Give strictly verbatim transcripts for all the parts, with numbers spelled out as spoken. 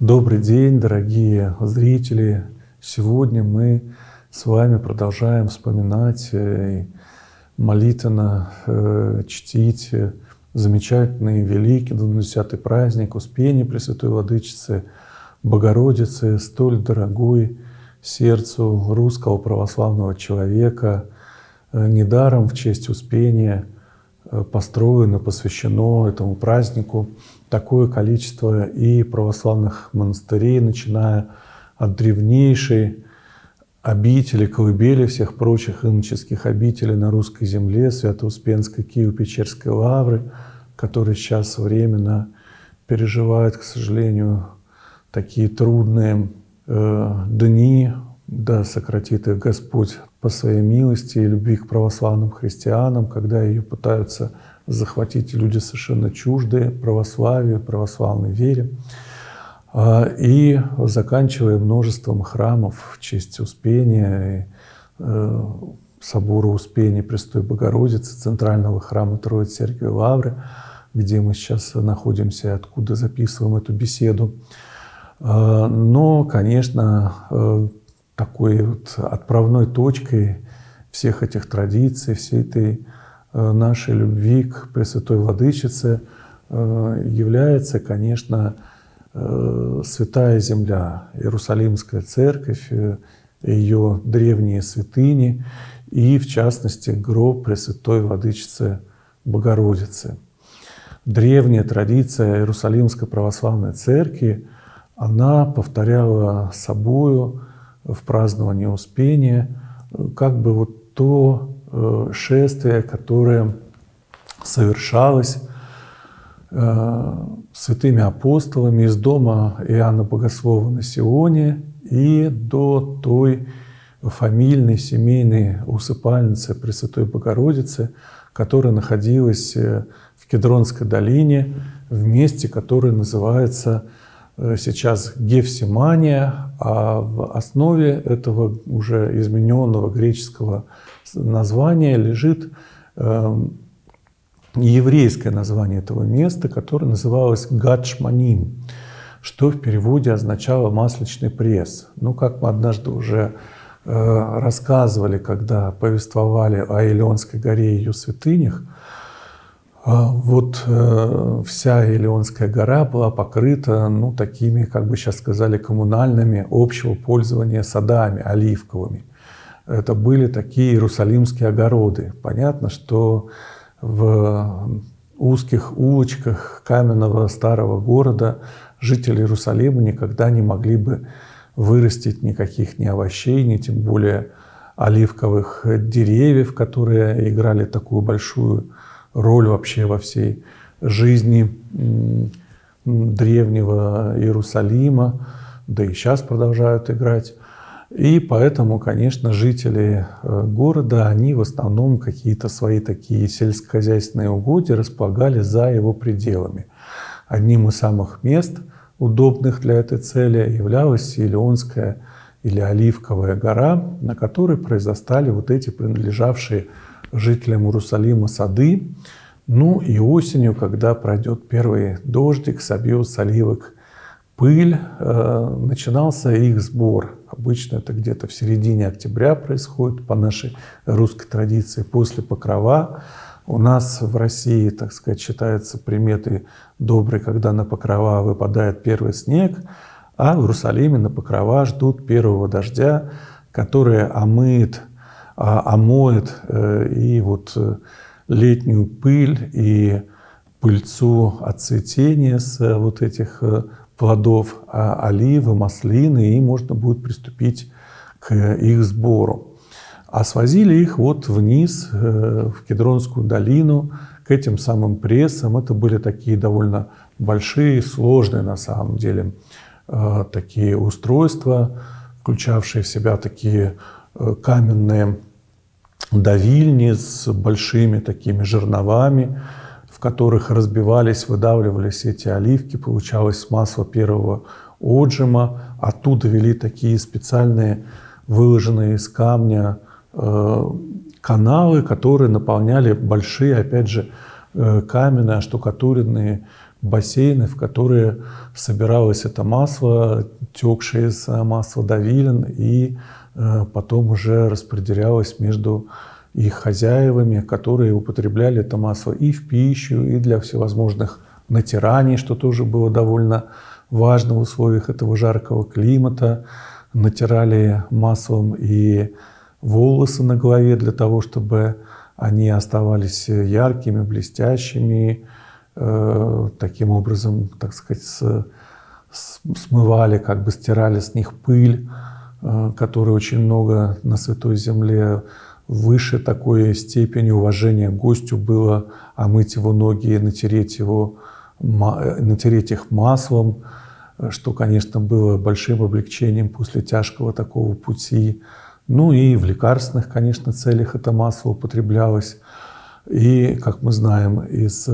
Добрый день, дорогие зрители! Сегодня мы с вами продолжаем вспоминать и молитвенно э, чтить замечательный, великий, двадцатый праздник Успения Пресвятой Владычицы Богородицы, столь дорогой сердцу русского православного человека. Недаром в честь Успения построено, посвящено этому празднику такое количество и православных монастырей, начиная от древнейшей обители, колыбели всех прочих иноческих обителей на русской земле, Свято-Успенской Киево-Печерской лавры, которые сейчас временно переживают, к сожалению, такие трудные э, дни. Да сократит их Господь по своей милости и любви к православным христианам, когда ее пытаются захватить люди совершенно чуждые православию, православной вере. И заканчивая множеством храмов в честь Успения, собора Успения Пресвятой Богородицы, центрального храма Троицы Церкви Лавры, где мы сейчас находимся и откуда записываем эту беседу. Но, конечно, такой вот отправной точкой всех этих традиций, всей этой нашей любви к Пресвятой Владычице является, конечно, Святая Земля, Иерусалимская Церковь, ее древние святыни и, в частности, гроб Пресвятой Владычицы Богородицы. Древняя традиция Иерусалимской Православной Церкви, она повторяла собою в праздновании Успения как бы вот то шествие, которое совершалось святыми апостолами из дома Иоанна Богослова на Сионе и до той фамильной семейной усыпальницы Пресвятой Богородицы, которая находилась в Кедронской долине, в месте, которое называется сейчас Гефсимания, а в основе этого уже измененного греческого названия лежит э, еврейское название этого места, которое называлось Гад-Шманим, что в переводе означало «масличный пресс». Ну, как мы однажды уже э, рассказывали, когда повествовали о Илионской горе и ее святынях, вот э, вся Илионская гора была покрыта, ну, такими, как бы сейчас сказали, коммунальными общего пользования садами оливковыми. Это были такие иерусалимские огороды. Понятно, что в узких улочках каменного старого города жители Иерусалима никогда не могли бы вырастить никаких ни овощей, ни тем более оливковых деревьев, которые играли такую большую роль вообще во всей жизни древнего Иерусалима, да и сейчас продолжают играть. И поэтому, конечно, жители города, они в основном какие-то свои такие сельскохозяйственные угодья располагали за его пределами. Одним из самых мест, удобных для этой цели, являлась Илионская или Оливковая гора, на которой произрастали вот эти принадлежавшие жителям Иерусалима сады. Ну и осенью, когда пройдет первый дождик, собьет с оливок пыль, э, начинался их сбор. Обычно это где-то в середине октября происходит по нашей русской традиции, после Покрова. У нас в России, так сказать, считается приметой доброй, когда на Покрова выпадает первый снег, а в Иерусалиме на Покрова ждут первого дождя, который омыет омоет и вот летнюю пыль и пыльцу от цветения с вот этих плодов оливы, маслины, и можно будет приступить к их сбору. А свозили их вот вниз, в Кедронскую долину, к этим самым прессам. Это были такие довольно большие, сложные на самом деле такие устройства, включавшие в себя такие каменные давильни с большими такими жерновами, в которых разбивались, выдавливались эти оливки, получалось масло первого отжима. Оттуда вели такие специальные, выложенные из камня э, каналы, которые наполняли большие, опять же, э, каменные, оштукатуренные бассейны, в которые собиралось это масло, текшее из масла давилин, и потом уже распределялось между их хозяевами, которые употребляли это масло и в пищу, и для всевозможных натираний, что тоже было довольно важно в условиях этого жаркого климата. Натирали маслом и волосы на голове для того, чтобы они оставались яркими, блестящими. Таким образом, так сказать, смывали, как бы стирали с них пыль, которой очень много на Святой Земле. Выше такой степени уважения к гостю было омыть его ноги и натереть, его, натереть их маслом, что, конечно, было большим облегчением после тяжкого такого пути. Ну и в лекарственных, конечно, целях это масло употреблялось. И, как мы знаем из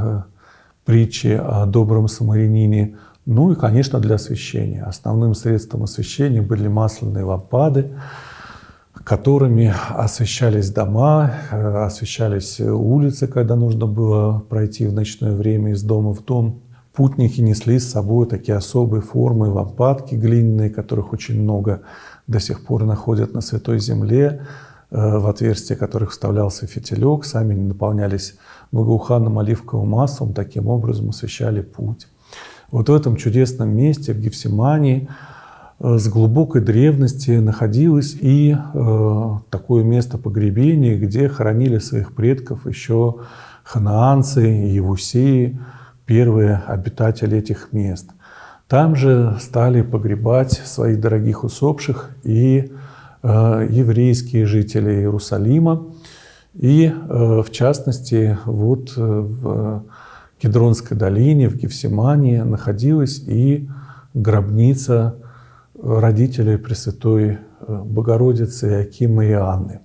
притчи о добром самарянине, ну и, конечно, для освещения. Основным средством освещения были масляные лампады, которыми освещались дома, освещались улицы, когда нужно было пройти в ночное время из дома в дом. Путники несли с собой такие особые формы лампадки глиняные, которых очень много до сих пор находят на Святой Земле, в отверстие которых вставлялся фитилек, сами они наполнялись благоуханным оливковым маслом, таким образом освещали путь. Вот в этом чудесном месте, в Гефсимании, с глубокой древности находилось и э, такое место погребения, где хоронили своих предков еще ханаанцы и евусеи, первые обитатели этих мест. Там же стали погребать своих дорогих усопших и э, еврейские жители Иерусалима. И э, в частности, вот э, в Кедронской долине, в Гефсимании находилась и гробница родителей Пресвятой Богородицы Иоакима и Анны.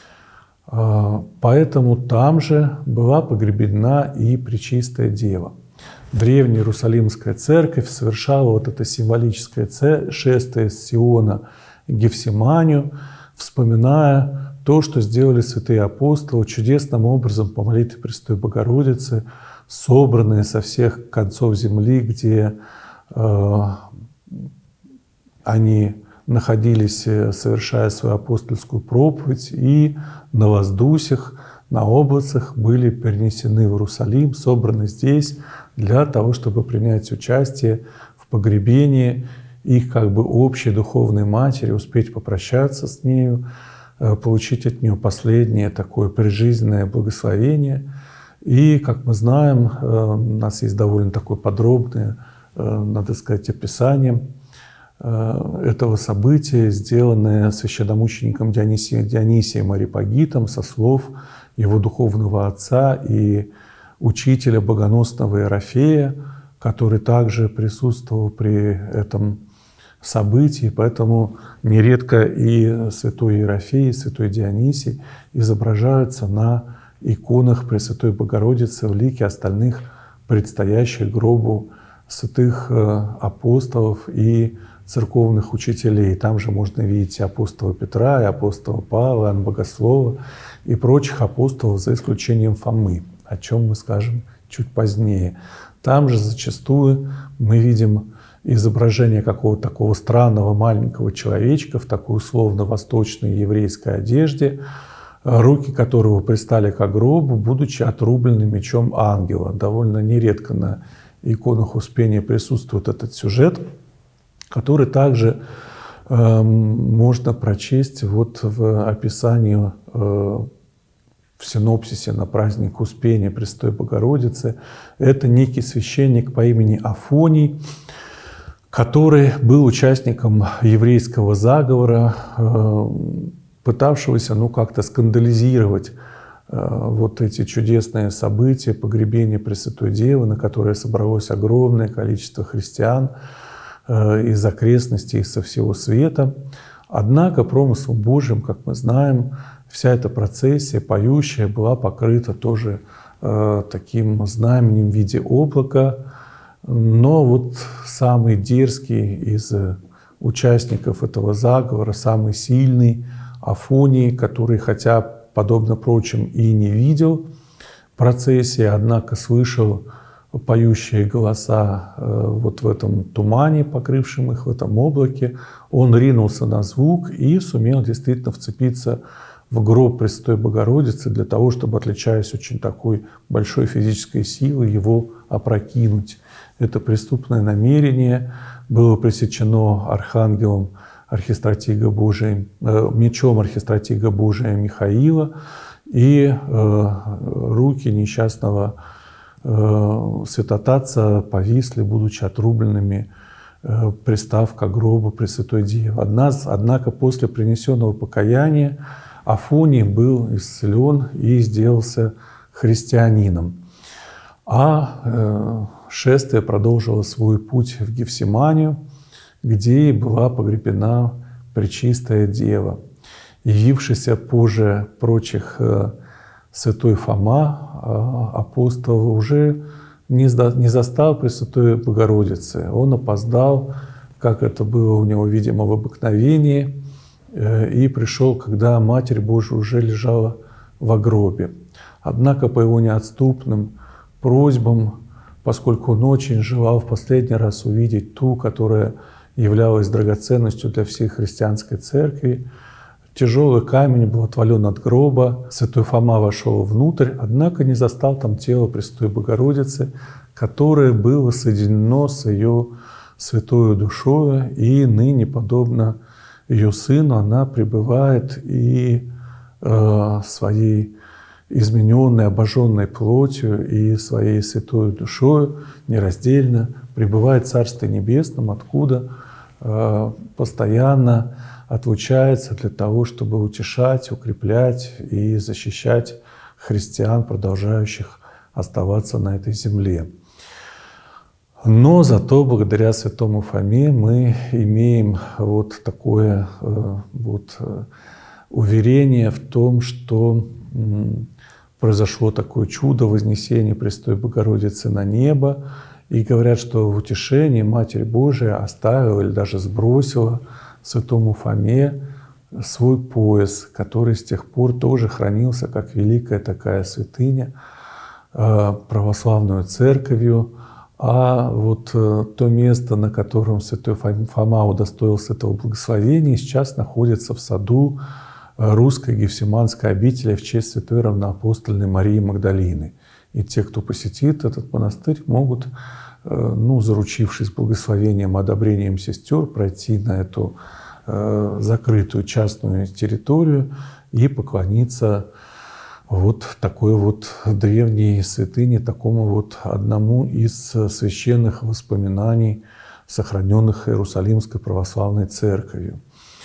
Поэтому там же была погребена и Пречистая Дева. Древняя Иерусалимская церковь совершала вот это символическое шествие с Сиона к Гефсиманию, вспоминая то, что сделали святые апостолы чудесным образом по молитве Пресвятой Богородицы, собранные со всех концов земли, где э, они находились, совершая свою апостольскую проповедь, и на воздусях, на облацах были перенесены в Иерусалим, собраны здесь для того, чтобы принять участие в погребении их как бы общей духовной матери, успеть попрощаться с нею, получить от нее последнее такое прижизненное благословение. И, как мы знаем, у нас есть довольно такое подробное, надо сказать, описание этого события, сделанное священномучеником Дионисием, Дионисием Ареопагитом со слов его духовного отца и учителя богоносного Иерофея, который также присутствовал при этом событии. Поэтому нередко и святой Иерофей, и святой Дионисий изображаются на иконах Пресвятой Богородицы в лике остальных предстоящих гробу святых апостолов и церковных учителей. Там же можно видеть и апостола Петра, и апостола Павла, и Иоанна Богослова, и прочих апостолов, за исключением Фомы, о чем мы скажем чуть позднее. Там же зачастую мы видим изображение какого-то такого странного маленького человечка в такой условно-восточной еврейской одежде, руки которого пристали к гробу, будучи отрублены мечом ангела. Довольно нередко на иконах Успения присутствует этот сюжет, который также э, можно прочесть вот в описании э, в синопсисе на праздник Успения Пресвятой Богородицы. Это некий священник по имени Афоний, который был участником еврейского заговора, э, пытавшегося ну, как-то скандализировать э, вот эти чудесные события погребения Пресвятой Девы, на которые собралось огромное количество христиан из окрестностей, со всего света. Однако промыслом Божьим, как мы знаем, вся эта процессия поющая была покрыта тоже э, таким знаменем в виде облака. Но вот самый дерзкий из участников этого заговора, самый сильный, Афоний, который, хотя, подобно прочим, и не видел процессии, однако слышал поющие голоса вот в этом тумане, покрывшем их, в этом облаке. Он ринулся на звук и сумел действительно вцепиться в гроб Пресвятой Богородицы для того, чтобы, отличаясь очень такой большой физической силой, его опрокинуть. Это преступное намерение было пресечено архангелом архистратига Божия, э, мечом архистратига Божия Михаила, и э, руки несчастного э, святотатца повисли, будучи отрубленными, э, пристав к гробу Пресвятой Девы. Однако после принесенного покаяния Афоний был исцелен и сделался христианином. А э, шествие продолжило свой путь в Гефсиманию, где и была погребена Пречистая Дева. Явившийся позже прочих э, святой Фома, э, апостол, уже не, не застал Пресвятой Богородицы. Он опоздал, как это было у него, видимо, в обыкновении, э, и пришел, когда Матерь Божия уже лежала в гробе. Однако по его неотступным просьбам, поскольку он очень желал в последний раз увидеть ту, которая являлась драгоценностью для всей христианской церкви, тяжелый камень был отвален от гроба, святой Фома вошел внутрь, однако не застал там тело Пресвятой Богородицы, которое было соединено с ее святою душою, и ныне, подобно ее сыну, она пребывает и э, своей измененной, обожженной плотью и своей святой душою нераздельно пребывает в Царстве Небесном, откуда э, постоянно отлучается для того, чтобы утешать, укреплять и защищать христиан, продолжающих оставаться на этой земле. Но зато благодаря святому Фоме мы имеем вот такое э, вот, э, уверение в том, что э, произошло такое чудо вознесения Пресвятой Богородицы на небо. И говорят, что в утешении Матерь Божия оставила или даже сбросила святому Фоме свой пояс, который с тех пор тоже хранился как великая такая святыня православную церковью. А вот то место, на котором святой Фома удостоился этого благословения, сейчас находится в саду русской Гефсиманской обители в честь святой равноапостольной Марии Магдалины. И те, кто посетит этот монастырь, могут, ну, заручившись благословением, одобрением сестер, пройти на эту э, закрытую частную территорию и поклониться вот такой вот древней святыне, такому вот одному из священных воспоминаний, сохраненных Иерусалимской православной церковью.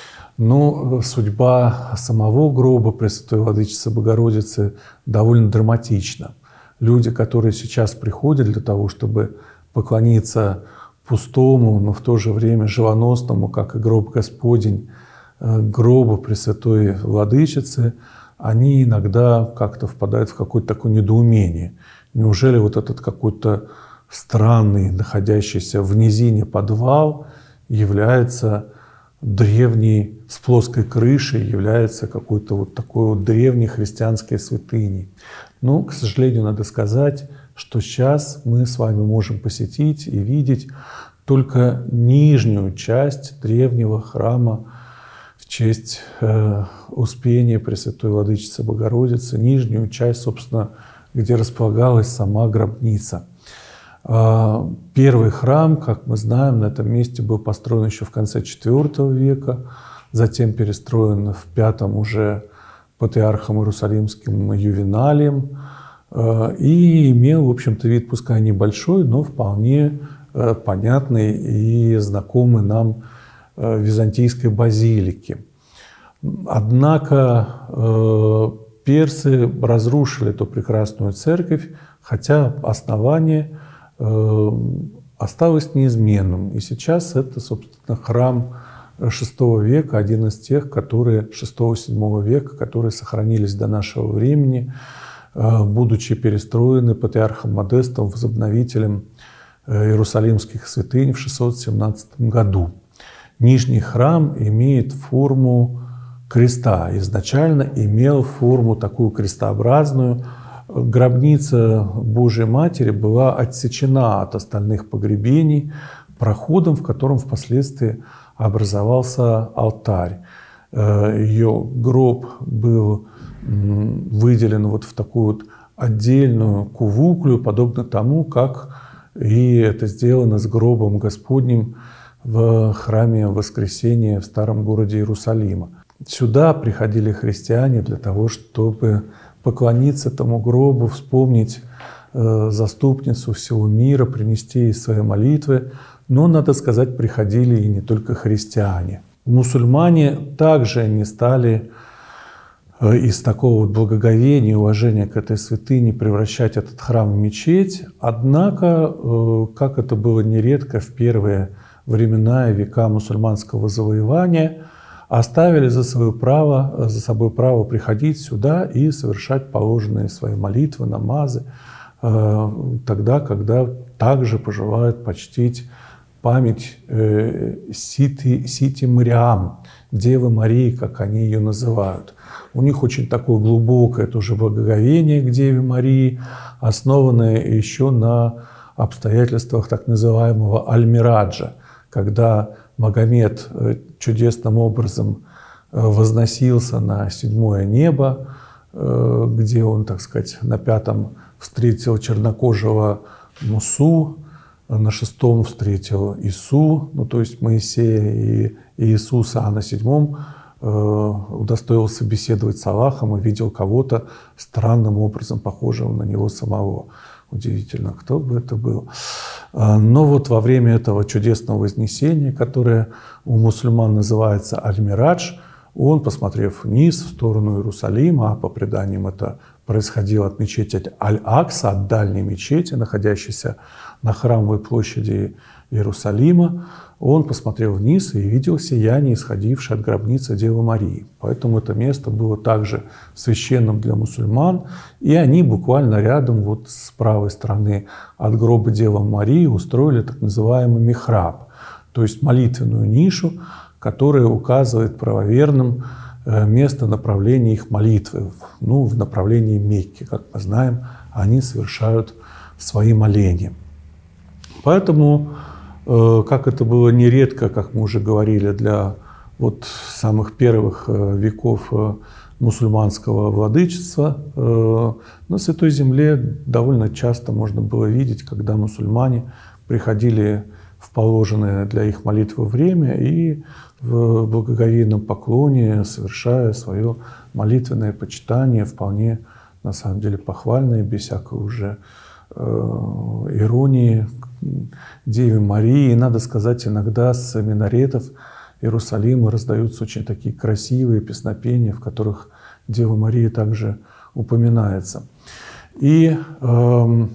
Но судьба самого гроба Пресвятой Владычицы Богородицы довольно драматична. Люди, которые сейчас приходят для того, чтобы поклониться пустому, но в то же время живоносному, как и гроб Господень, гробу Пресвятой Владычицы, они иногда как-то впадают в какое-то такое недоумение. Неужели вот этот какой-то странный, находящийся в низине подвал является древней, с плоской крышей, является какой-то вот такой вот древней христианской святыней? Но, к сожалению, надо сказать, что сейчас мы с вами можем посетить и видеть только нижнюю часть древнего храма в честь э, Успения Пресвятой Владычицы Богородицы, нижнюю часть, собственно, где располагалась сама гробница. Э, первый храм, как мы знаем, на этом месте был построен еще в конце четвёртого века, затем перестроен в пятом уже патриархом Иерусалимским Ювеналием, э, и имел, в общем-то, вид, пускай небольшой, но вполне э, понятный и знакомый нам византийской базилики. Однако э, персы разрушили эту прекрасную церковь, хотя основание э, осталось неизменным. И сейчас это, собственно, храм шестого века, один из тех, которые шестого-седьмого века, которые сохранились до нашего времени, э, будучи перестроены патриархом Модестом, возобновителем э, иерусалимских святынь в шестьсот семнадцатом году. Нижний храм имеет форму креста. Изначально имел форму такую крестообразную, гробница Божией Матери была отсечена от остальных погребений проходом, в котором впоследствии образовался алтарь. Ее гроб был выделен вот в такую вот отдельную кувуклю, подобно тому, как и это сделано с гробом Господним в храме Воскресения в старом городе Иерусалима. Сюда приходили христиане для того, чтобы поклониться тому гробу, вспомнить э, заступницу всего мира, принести ей свои молитвы. Но, надо сказать, приходили и не только христиане. Мусульмане также не стали э, из такого вот благоговения и уважения к этой святыне превращать этот храм в мечеть. Однако, э, как это было нередко в первые времена и века мусульманского завоевания, оставили за свое право, за собой право приходить сюда и совершать положенные свои молитвы, намазы, э, тогда, когда также пожелают почтить память э, Сити, Сити Мариам, Девы Марии, как они ее называют. У них очень такое глубокое тоже благоговение к Деве Марии, основанное еще на обстоятельствах так называемого Аль-Мираджа, когда Магомед чудесным образом возносился на седьмое небо, где он, так сказать, на пятом встретил чернокожего Мусу, на шестом встретил Ису, ну то есть Моисея и Иисуса, а на седьмом удостоился беседовать с Аллахом и видел кого-то странным образом похожего на него самого. Удивительно, кто бы это был. Но вот во время этого чудесного вознесения, которое у мусульман называется Аль-Мирадж, он, посмотрев вниз в сторону Иерусалима, а по преданиям это происходило от мечети Аль-Акса, от дальней мечети, находящейся на храмовой площади Иерусалима, он посмотрел вниз и видел сияние, исходившее от гробницы Девы Марии. Поэтому это место было также священным для мусульман, и они буквально рядом, вот с правой стороны от гроба Девы Марии, устроили так называемый михраб, то есть молитвенную нишу, которая указывает правоверным место направления их молитвы, ну, в направлении Мекки. Как мы знаем, они совершают свои моления. Поэтому, как это было нередко, как мы уже говорили, для вот самых первых веков мусульманского владычества, на Святой Земле довольно часто можно было видеть, когда мусульмане приходили в положенное для их молитвы время и в благоговейном поклоне, совершая свое молитвенное почитание, вполне, на самом деле, похвальное, без всякой уже э, иронии, Деве Марии. И, надо сказать, иногда с минаретов Иерусалима раздаются очень такие красивые песнопения, в которых Дева Мария также упоминается. И э,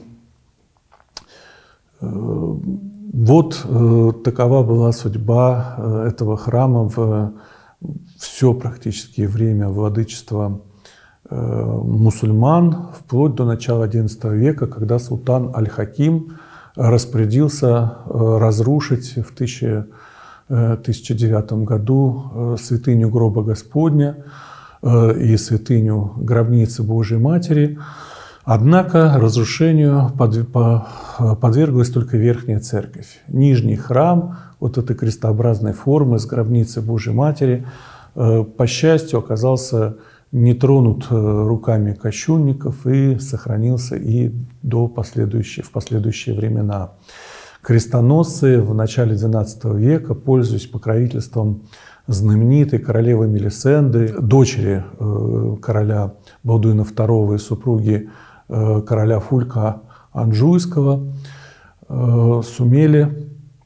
э, вот э, такова была судьба э, этого храма в все практически время владычества э, мусульман, вплоть до начала одиннадцатого века, когда султан Аль-Хаким распорядился э, разрушить в тысяча девятом году э, святыню гроба Господня э, и святыню гробницы Божией Матери. Однако разрушению подверглась только верхняя церковь. Нижний храм, вот этой крестообразной формы с гробницей Божией Матери, по счастью, оказался не тронут руками кощунников и сохранился и до последующих, в последующие времена. Крестоносцы в начале двенадцатого века, пользуясь покровительством знаменитой королевы Мелисенды, дочери короля Балдуина второго и супруги короля Фулька Анжуйского, сумели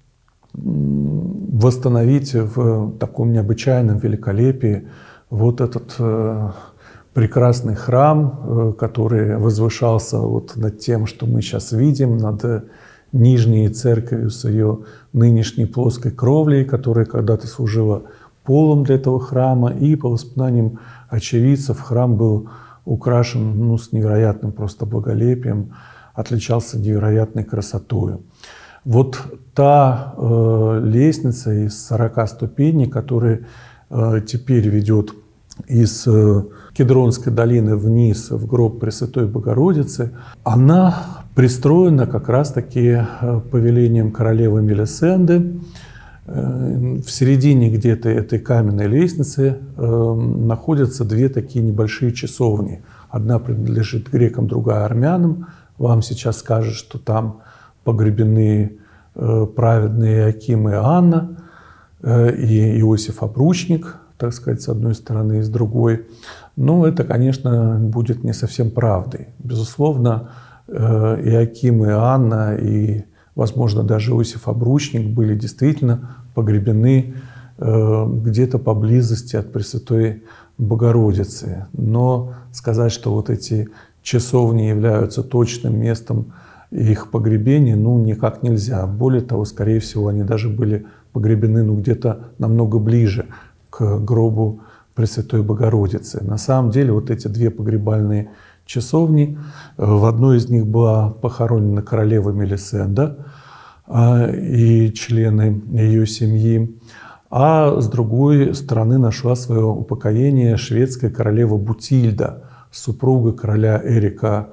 восстановить в таком необычайном великолепии вот этот прекрасный храм, который возвышался вот над тем, что мы сейчас видим, над нижней церковью с ее нынешней плоской кровлей, которая когда-то служила полом для этого храма, и по воспоминаниям очевидцев храм был украшен, ну, с невероятным просто благолепием, отличался невероятной красотой. Вот та э, лестница из сорока ступеней, которая э, теперь ведет из Кедронской долины вниз в гроб Пресвятой Богородицы, она пристроена как раз-таки повелением королевы Мелисенды. В середине где-то этой каменной лестницы находятся две такие небольшие часовни. Одна принадлежит грекам, другая армянам. Вам сейчас скажут, что там погребены праведные Иоаким и Анна, и Иосиф Обручник, так сказать, с одной стороны и с другой. Но это, конечно, будет не совсем правдой. Безусловно, Иоаким и Анна, и, возможно, даже Иосиф Обручник были действительно погребены где-то поблизости от Пресвятой Богородицы. Но сказать, что вот эти часовни являются точным местом их погребения, ну, никак нельзя. Более того, скорее всего, они даже были погребены ну, где-то намного ближе к гробу Пресвятой Богородицы. На самом деле, вот эти две погребальные часовни, в одной из них была похоронена королева Мелисенда и члены ее семьи, а с другой стороны нашла свое упокоение шведская королева Бутильда, супруга короля Эрика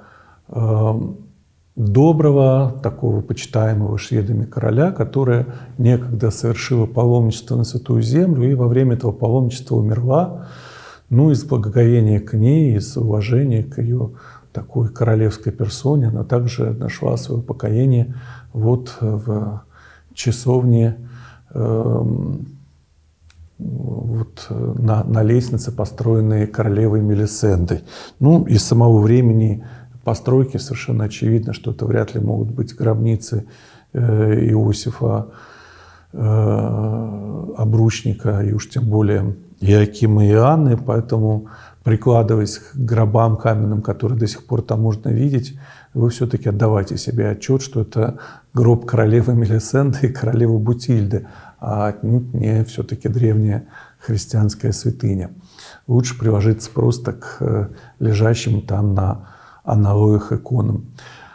Доброго, такого почитаемого шведами короля, которая некогда совершила паломничество на Святую Землю и во время этого паломничества умерла. Ну, из благоговения к ней, из уважения к ее такой королевской персоне, она также нашла свое упокоение вот в часовне, э, вот на, на лестнице, построенной королевой Мелисендой. Ну, из самого времени постройки совершенно очевидно, что это вряд ли могут быть гробницы э, Иосифа э, Обручника, и уж тем более Иоакима и Анны, поэтому, прикладываясь к гробам каменным, которые до сих пор там можно видеть, вы все-таки отдавайте себе отчет, что это гроб королевы Мелисенды и королевы Бутильды, а отнюдь не все-таки древняя христианская святыня. Лучше приложиться просто к лежащим там на аналоях иконам.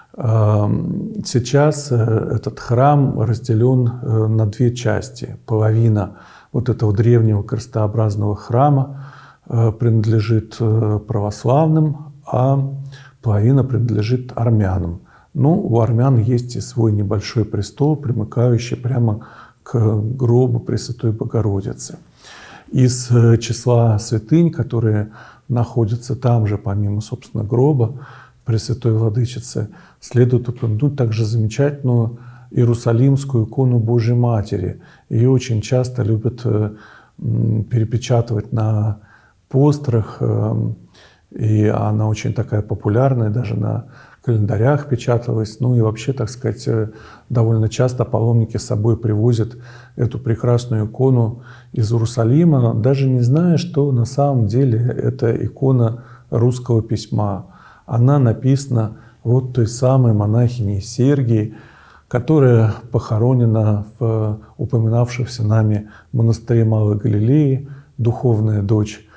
Сейчас этот храм разделен на две части. Половина вот этого древнего крестообразного храма принадлежит православным, а половина принадлежит армянам. Ну, у армян есть и свой небольшой престол, примыкающий прямо к гробу Пресвятой Богородицы. Из числа святынь, которые находятся там же, помимо, собственно, гроба Пресвятой Владычицы, следует упомянуть также замечательную Иерусалимскую икону Божьей Матери. Ее очень часто любят перепечатывать на постерах, и она очень такая популярная, даже на календарях печаталась. Ну и вообще, так сказать, довольно часто паломники с собой привозят эту прекрасную икону из Иерусалима, даже не зная, что на самом деле это икона русского письма. Она написана вот той самой монахиней Сергией, которая похоронена в упоминавшемся нами монастыре Малой Галилеи, духовная дочь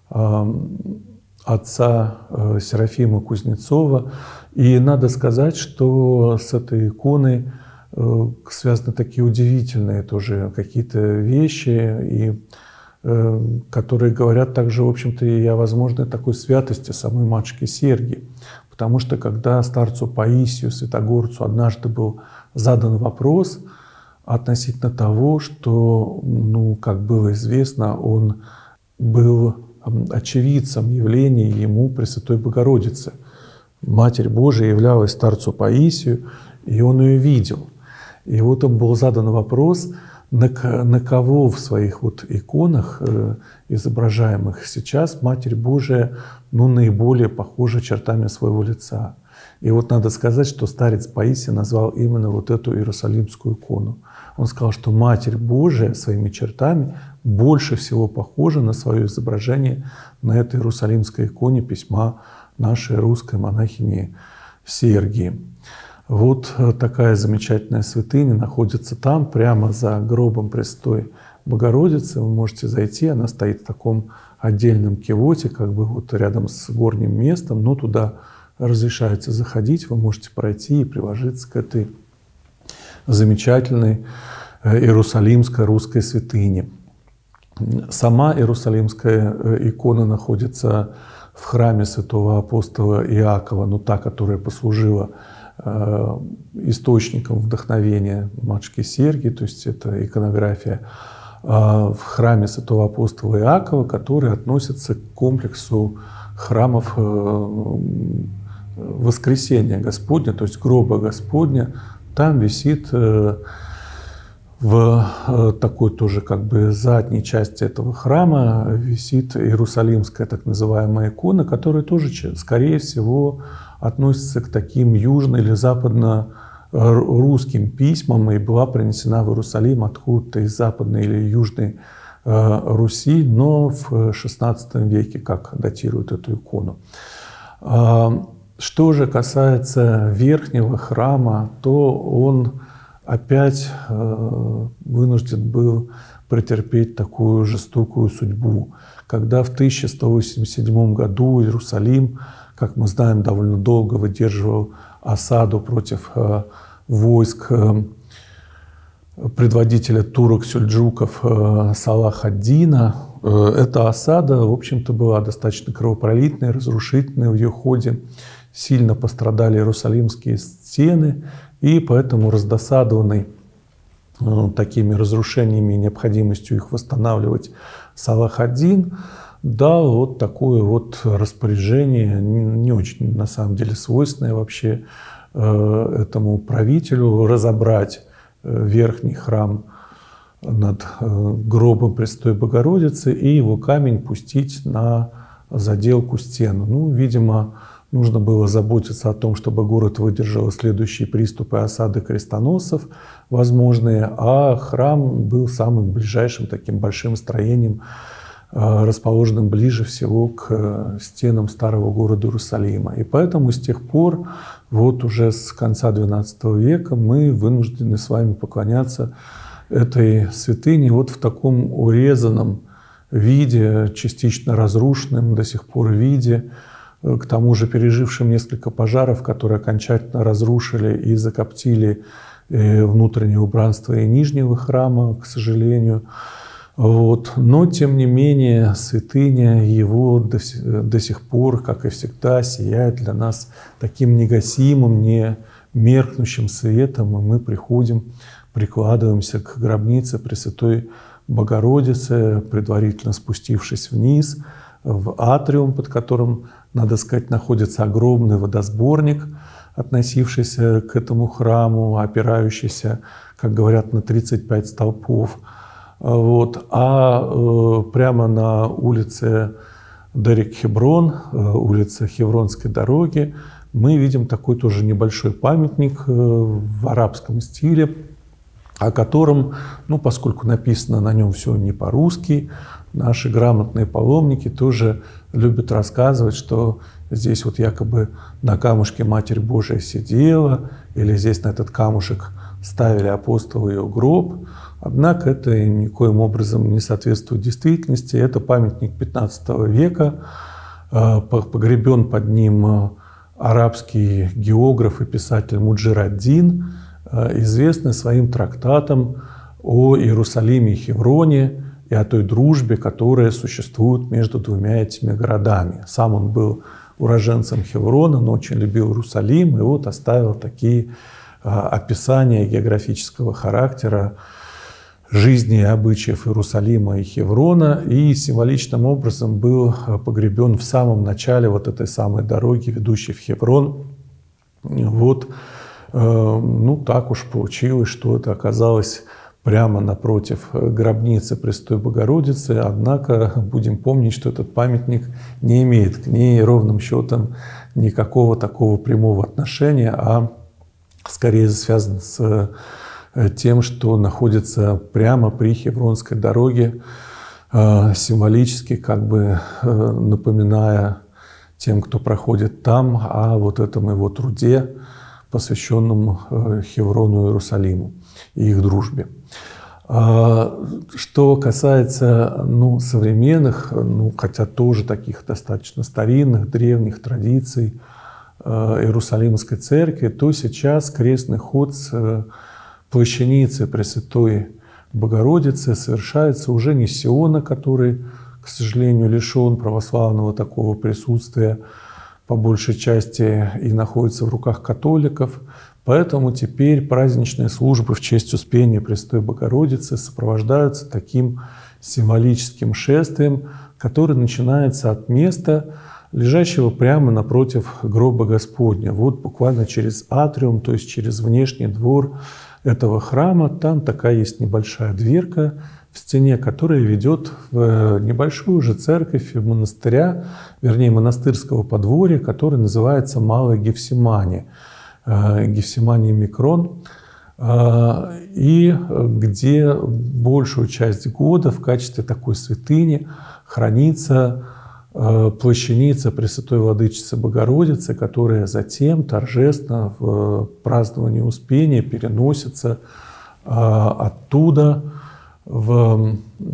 отца Серафима Кузнецова. И надо сказать, что с этой иконой связаны такие удивительные тоже какие-то вещи, и, которые говорят также, в общем-то, и о возможной такой святости самой матушки Сергии. Потому что когда старцу Паисию, святогорцу, однажды был задан вопрос относительно того, что, ну, как было известно, он был очевидцем явления ему Пресвятой Богородицы. Матерь Божия являлась старцу Паисию, и он ее видел. И вот им был задан вопрос, на, на кого в своих вот иконах, э, изображаемых сейчас, Матерь Божия, ну, наиболее похожа чертами своего лица. И вот надо сказать, что старец Паисий назвал именно вот эту Иерусалимскую икону. Он сказал, что Матерь Божия своими чертами больше всего похожа на свое изображение на этой Иерусалимской иконе письма нашей русской монахини Сергии. Вот такая замечательная святыня находится там, прямо за гробом Пресвятой Богородицы. Вы можете зайти, она стоит в таком отдельном кивоте, как бы вот рядом с горним местом, но туда разрешается заходить, вы можете пройти и приложиться к этой замечательной иерусалимской русской святыне. Сама Иерусалимская икона находится в храме святого апостола Иакова, ну та, которая послужила э, источником вдохновения матушки Сергии, то есть это иконография, э, в храме святого апостола Иакова, который относится к комплексу храмов э, Воскресения Господня, то есть гроба Господня. Там висит э, в такой тоже как бы задней части этого храма висит Иерусалимская так называемая икона, которая тоже, скорее всего, относится к таким южно- или западно-русским письмам и была принесена в Иерусалим откуда-то из Западной или Южной Руси, но в шестнадцатом веке, как датируют эту икону. Что же касается верхнего храма, то он опять э, вынужден был претерпеть такую жестокую судьбу. Когда в тысяча сто восемьдесят седьмом году Иерусалим, как мы знаем, довольно долго выдерживал осаду против э, войск э, предводителя турок-сельджуков э, Салах ад-Дина, э, эта осада, в общем-то, была достаточно кровопролитной, разрушительной в ее ходе. Сильно пострадали иерусалимские стены, и поэтому раздосадованный э, такими разрушениями и необходимостью их восстанавливать Салах ад-Дин дал вот такое вот распоряжение, не, не очень на самом деле свойственное вообще э, этому правителю, разобрать э, верхний храм над э, гробом Пресвятой Богородицы и его камень пустить на заделку стену. Ну, видимо, нужно было заботиться о том, чтобы город выдержал следующие приступы осады крестоносцев возможные, а храм был самым ближайшим таким большим строением, расположенным ближе всего к стенам старого города Иерусалима. И поэтому с тех пор, вот уже с конца двенадцатого века, мы вынуждены с вами поклоняться этой святыне вот в таком урезанном виде, частично разрушенном до сих пор виде, к тому же пережившим несколько пожаров, которые окончательно разрушили и закоптили внутреннее убранство и нижнего храма, к сожалению. Вот. Но, тем не менее, святыня его до, до сих пор, как и всегда, сияет для нас таким негасимым, не меркнущим светом, и мы приходим, прикладываемся к гробнице Пресвятой Богородицы, предварительно спустившись вниз, в атриум, под которым, надо сказать, находится огромный водосборник, относившийся к этому храму, опирающийся, как говорят, на тридцать пять столпов. Вот. А э, прямо на улице Дерек-Хеврон, э, улице Хевронской дороги, мы видим такой тоже небольшой памятник э, в арабском стиле, о котором, ну, поскольку написано на нем все не по-русски, наши грамотные паломники тоже любят рассказывать, что здесь вот якобы на камушке Матерь Божия сидела, или здесь на этот камушек ставили апостолы ее гроб. Однако это никоим образом не соответствует действительности. Это памятник пятнадцатого века, погребен под ним арабский географ и писатель Муджир ад-Дин, известный своим трактатом о Иерусалиме и Хевроне и о той дружбе, которая существует между двумя этими городами. Сам он был уроженцем Хеврона, но очень любил Иерусалим, и вот оставил такие описания географического характера жизни и обычаев Иерусалима и Хеврона, и символичным образом был погребен в самом начале вот этой самой дороги, ведущей в Хеврон. Вот, ну так уж получилось, что это оказалось прямо напротив гробницы Пресвятой Богородицы, однако будем помнить, что этот памятник не имеет к ней ровным счетом никакого такого прямого отношения, а скорее связан с тем, что находится прямо при Хевронской дороге, символически как бы напоминая тем, кто проходит там, о вот этом его труде, посвященном Хеврону и Иерусалиму и их дружбе. Что касается ну, современных, ну, хотя тоже таких достаточно старинных, древних традиций Иерусалимской церкви, то сейчас крестный ход с плащаницы Пресвятой Богородицы совершается уже не с Сиона, который, к сожалению, лишен православного такого присутствия по большей части и находится в руках католиков. Поэтому теперь праздничные службы в честь Успения Пресвятой Богородицы сопровождаются таким символическим шествием, который начинается от места, лежащего прямо напротив гроба Господня. Вот буквально через атриум, то есть через внешний двор этого храма, там такая есть небольшая дверка в стене, которая ведет в небольшую же церковь монастыря, вернее монастырского подворья, который называется Малая Гефсимания, Гефсимания Микрон, и где большую часть года в качестве такой святыни хранится плащаница Пресвятой Владычицы Богородицы, которая затем торжественно в праздновании Успения переносится оттуда в,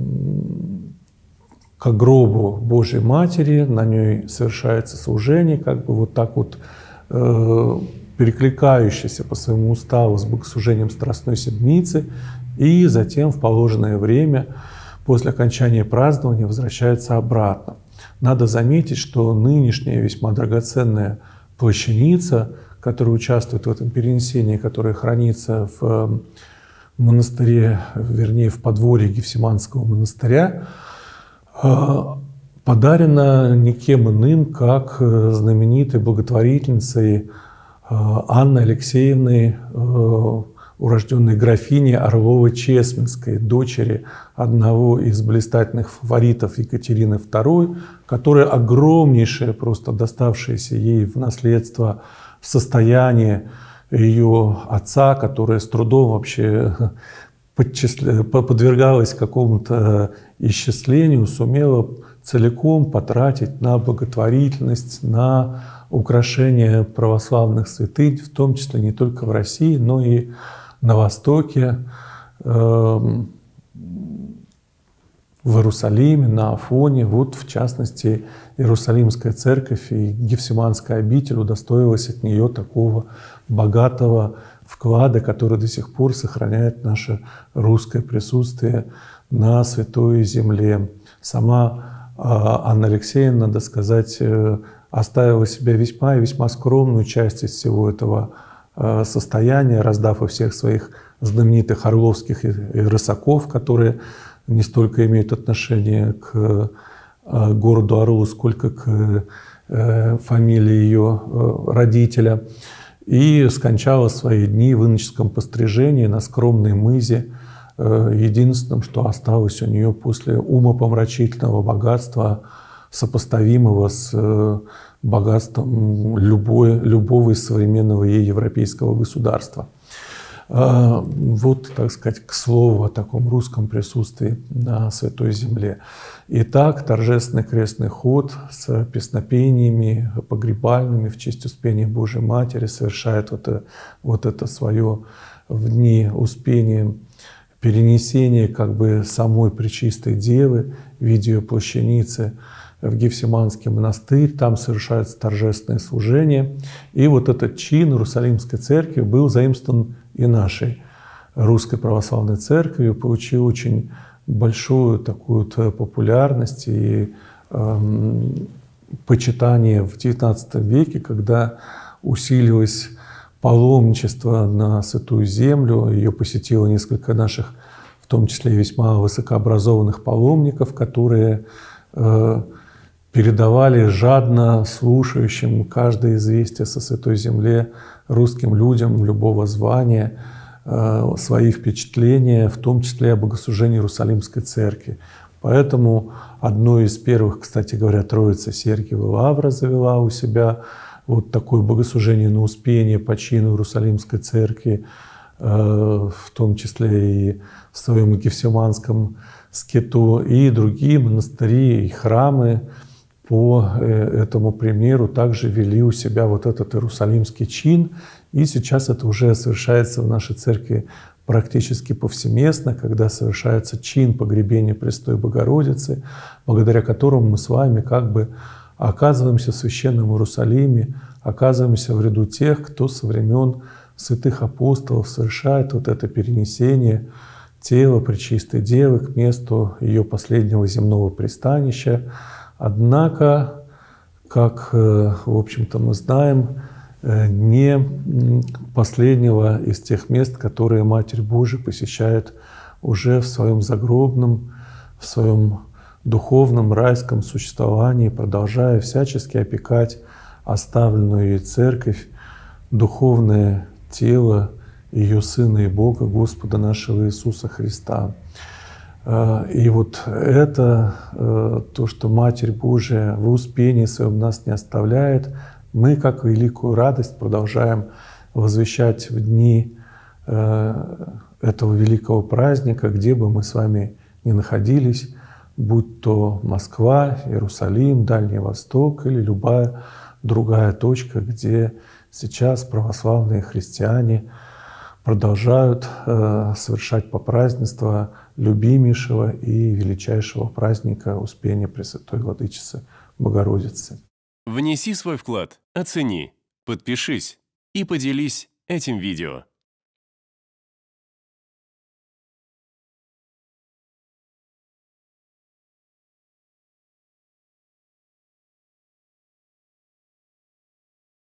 к гробу Божьей Матери, на ней совершается служение, как бы вот так вот э, перекликающееся по своему уставу с богослужением Страстной Седмицы, и затем в положенное время после окончания празднования возвращается обратно. Надо заметить, что нынешняя весьма драгоценная плащаница, которая участвует в этом перенесении, которая хранится в монастыре, вернее в подворье Гефсиманского монастыря, подарена никем иным, как знаменитой благотворительницей Анной Алексеевной, урожденной графиней Орловой-Чесменской, дочери одного из блистательных фаворитов Екатерины второй, которая огромнейшее, просто доставшееся ей в наследство состояние ее отца, которое с трудом вообще подвергалось какому-то исчислению, сумела целиком потратить на благотворительность, на украшение православных святынь, в том числе не только в России, но и на Востоке, в Иерусалиме, на Афоне. Вот, в частности, Иерусалимская церковь и Гефсиманская обитель удостоилась от нее такого богатого вклада, который до сих пор сохраняет наше русское присутствие на Святой Земле. Сама Анна Алексеевна, надо сказать, оставила себе весьма и весьма скромную часть из всего этого состояния, раздав и всех своих знаменитых орловских и рысаков, которые не столько имеют отношение к городу Орлу, сколько к фамилии ее родителя. И скончала свои дни в иноческом пострижении на скромной мызе, единственным, что осталось у нее после умопомрачительного богатства, сопоставимого с богатством любой, любого из современного ей европейского государства. Вот, так сказать, к слову о таком русском присутствии на Святой Земле. Итак, торжественный крестный ход с песнопениями погребальными в честь Успения Божией Матери совершает вот это, вот это свое в дни Успения перенесение как бы самой Пречистой Девы в виде ее плащаницы в Гефсиманский монастырь. Там совершается торжественное служение. И вот этот чин Иерусалимской церкви был заимствован и нашей Русской Православной Церковью, получил очень большую такую популярность и э, почитание в девятнадцатом веке, когда усилилось паломничество на Святую Землю. Ее посетило несколько наших, в том числе и весьма высокообразованных паломников, которые э, передавали жадно слушающим каждое известие со Святой Земле русским людям любого звания свои впечатления, в том числе о богослужении Иерусалимской церкви. Поэтому одно из первых, кстати говоря, Троица Сергиева Лавра завела у себя вот такое богослужение на Успение по чину Иерусалимской церкви, в том числе и в своем Гефсиманском скиту, и другие монастыри и храмы по этому примеру также вели у себя вот этот Иерусалимский чин. И сейчас это уже совершается в нашей церкви практически повсеместно, когда совершается чин погребения Пресвятой Богородицы, благодаря которому мы с вами как бы оказываемся в Священном Иерусалиме, оказываемся в ряду тех, кто со времен святых апостолов совершает вот это перенесение тело Пречистой Девы к месту ее последнего земного пристанища. Однако, как, в общем-то, мы знаем, не последнего из тех мест, которые Матерь Божия посещает уже в своем загробном, в своем духовном райском существовании, продолжая всячески опекать оставленную ей Церковь, духовное тело ее Сына и Бога, Господа нашего Иисуса Христа. И вот это, то, что Матерь Божия в успении своем нас не оставляет, мы, как великую радость, продолжаем возвещать в дни этого великого праздника, где бы мы с вами ни находились, будь то Москва, Иерусалим, Дальний Восток или любая другая точка, где сейчас православные христиане продолжают э, совершать попразднество любимейшего и величайшего праздника Успения Пресвятой Владычицы Богородицы. Внеси свой вклад, оцени, подпишись и поделись этим видео.